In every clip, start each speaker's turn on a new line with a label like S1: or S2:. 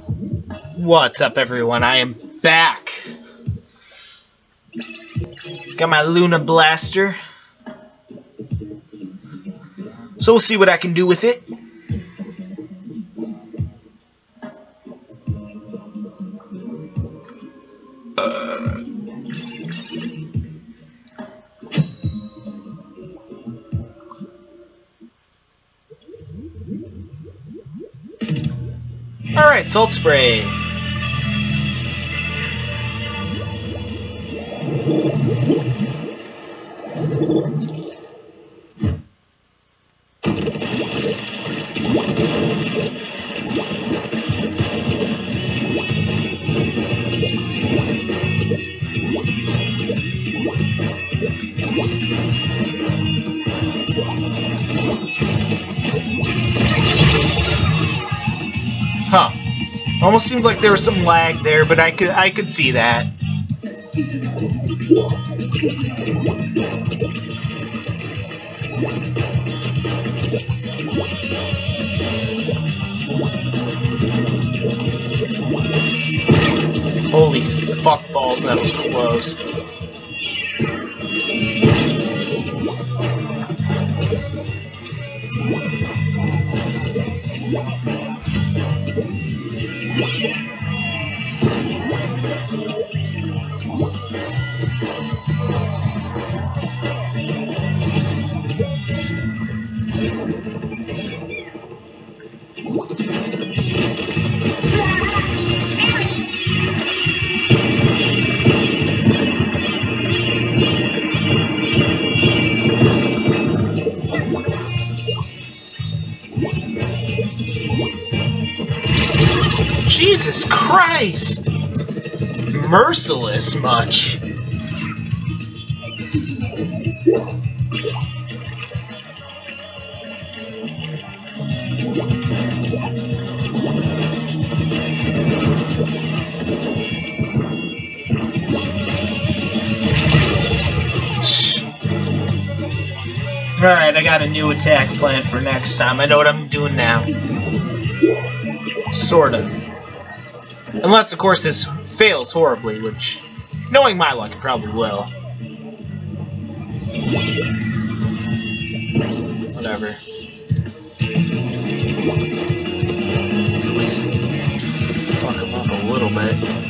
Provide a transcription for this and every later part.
S1: What's up, everyone? I am back. Got my Luna Blaster. So we'll see what I can do with it. Alright, Salt Spray. Huh. Almost seemed like there was some lag there, but I could see that. Holy fuck balls, that was close. Jesus Christ! Merciless much. Alright, I got a new attack plan for next time. I know what I'm doing now. Sort of. Unless, of course, this fails horribly, which, knowing my luck, it probably will. Whatever. Let's at least fuck him up a little bit.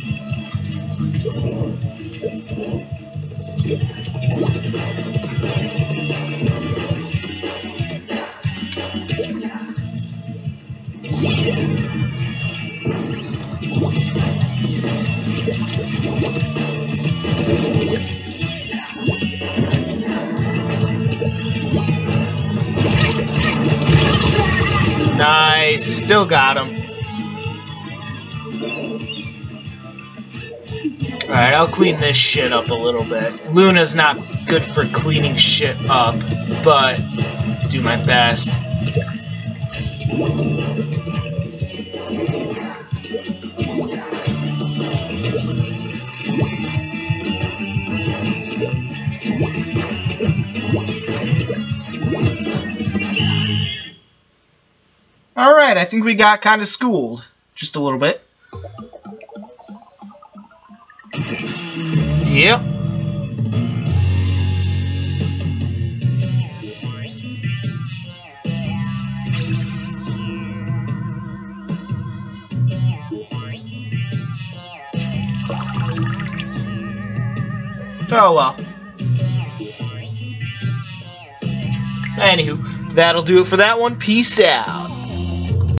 S1: Nice, still got him. Alright, I'll clean this shit up a little bit. Luna's not good for cleaning shit up, but do my best. Alright, I think we got kind of schooled. Just a little bit. Yep. Oh well. Anywho, that'll do it for that one. Peace out.